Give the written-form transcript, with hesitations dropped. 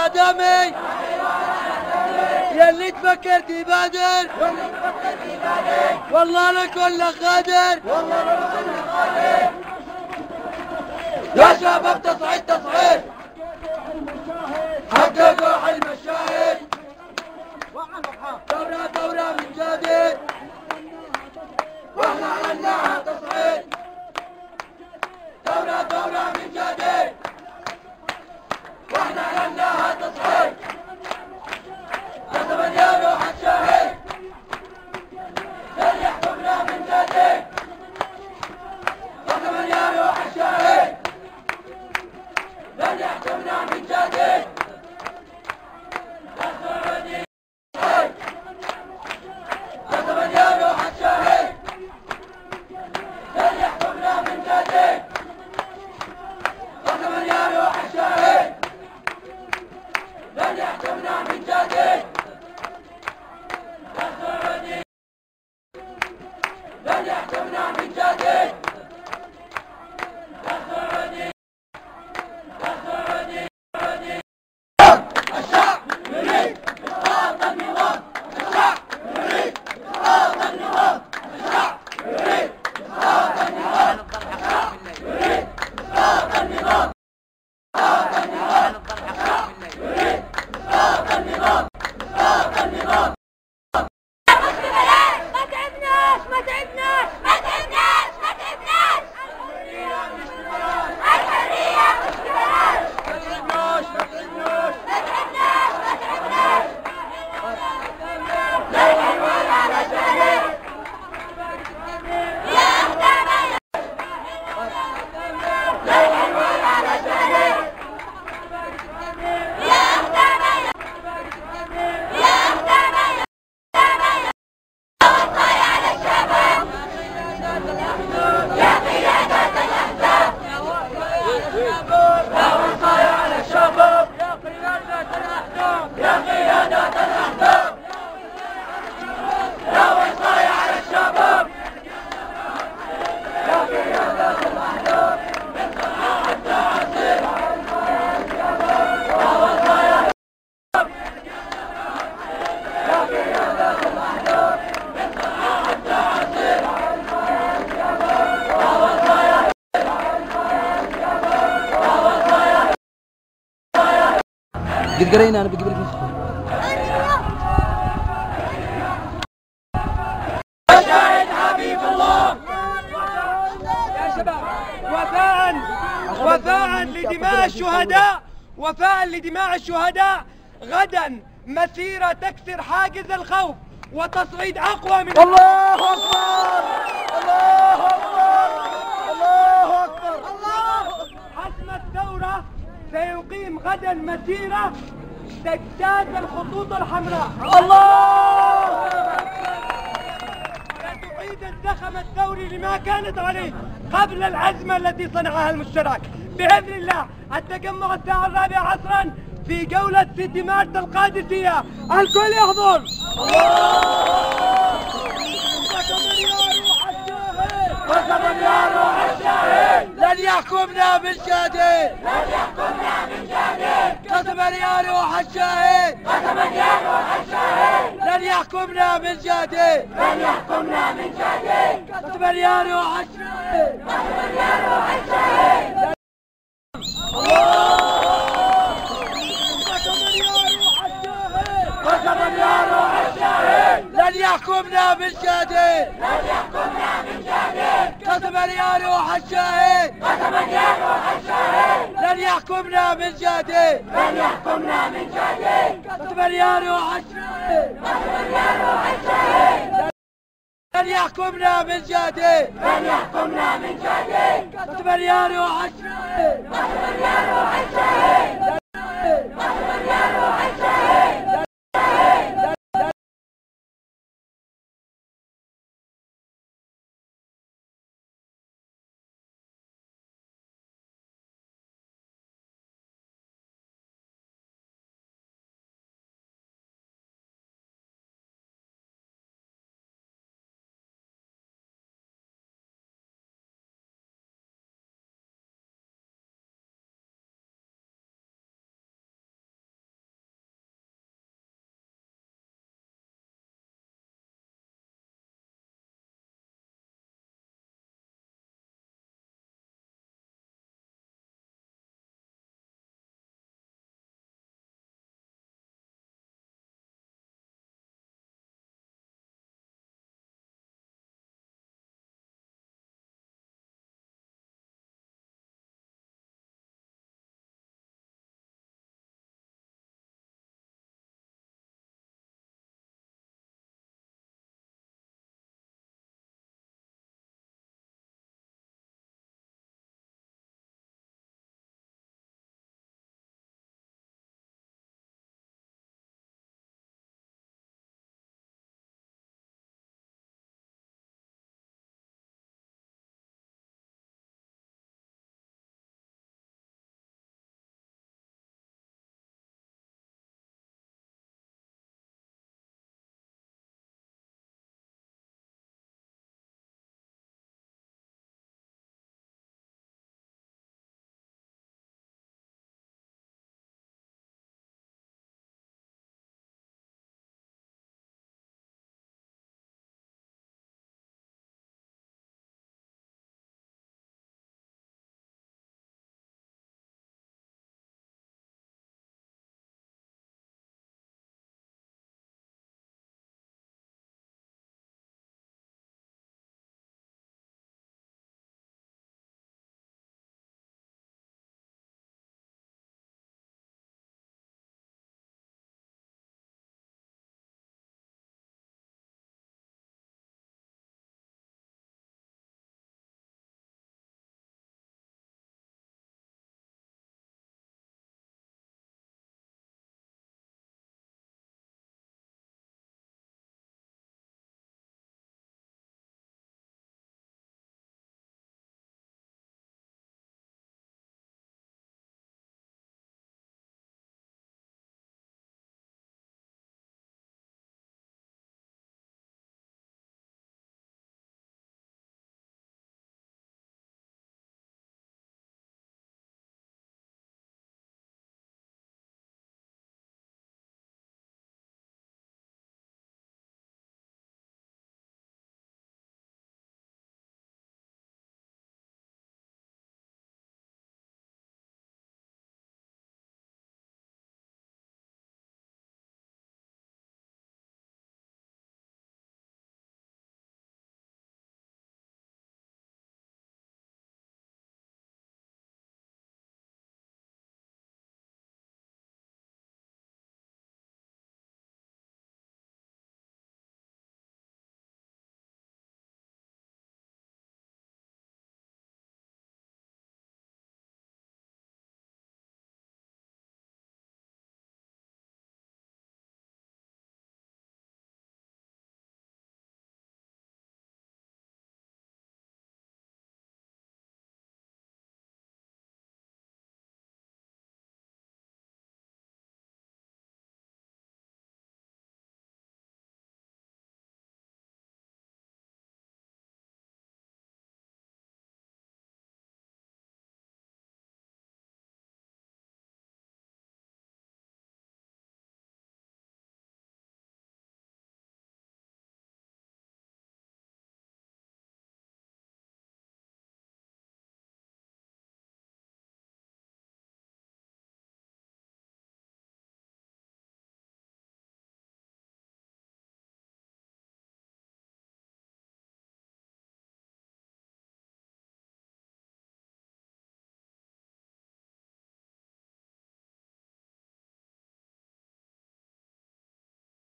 دمي يلي تفكر تبادر والله لكل قادر يا شباب تصعيد تصعيد حققوا حلم الشاهد دورة دورة من جديد واحنا عملناها تصعيد دورة دورة من جديد واحنا عملناها تصعيد قسما يا روح الشاهد لن يحكمنا من جديد قسما يا روح الشاهد لن يحكمنا من جديد قسما يا روح الشاهد لن يحكمنا من جديد قسما يا روح الشاهد لن يحكمنا من جديد لن يحكمنا من جديد الشعب يريد إسقاط النظام الشعب يريد إسقاط النظام الشعب يريد إسقاط النظام يريد إسقاط النظام يريد إسقاط النظام إسقاط النظام ما تعبناش ما تعبناش ما تعبناش ما تعبناش الحرية مش ببلاش الحرية مش ببلاش ما تعبناش ما تعبناش ما تعبناش ما تعبناش لا يهون على شهيد يا أحلام لا يهون على شهيد يا أحلام يا أحلام وصايا على الشباب يا قيادة الأحزاب يا وصايا على الشباب يا قيادة الأحزاب يا قيادة الأحزاب يا وصايا على الشباب يا قيادة الأحزاب من صناعة التعزيز يا وصايا يا قيادة الأحزاب من صناعة التعزيز يا وصايا قد قرينا انا بجيب لك نسخه. الشاهد حبيب الله يا شباب وفاء لدماء الشهداء وفاء لدماء الشهداء غدا مسيرة تكسر حاجز الخوف وتصعيد أقوى من الله اكبر الله اكبر الله اكبر حسم الثورة سيقيم غدا مسيرة تجتاز الخطوط الحمراء الله تعيد الزخم الثوري لما كانت عليه قبل الأزمة التي صنعها المشترك بإذن الله. التجمع الساعة 4 عصرا في جولة 6 مارس القادسية، الكل يحضر. وكمن يا روح الشاهد لن يحكمنا من جديد لن يحكمنا من جديد قسما يا روح الشاهد قسما يا روح الشاهد لن يحكمنا من جديد لن يحكمنا من جديد قسما يا روح الشاهد قسما يا روح الشاهد قسما يا روح الشاهد لن يحكمنا من جديد لن يحكمنا من جديد قسما يا روح الشاهد قسما يا روح الشاهد لن يحكمنا من جديد لن يحكمنا من جديد قسما يا روح الشاهد قسما يا روح الشاهد لن يحكمنا من جديد لن يحكمنا من جديد قسما يا روح الشاهد قسما يا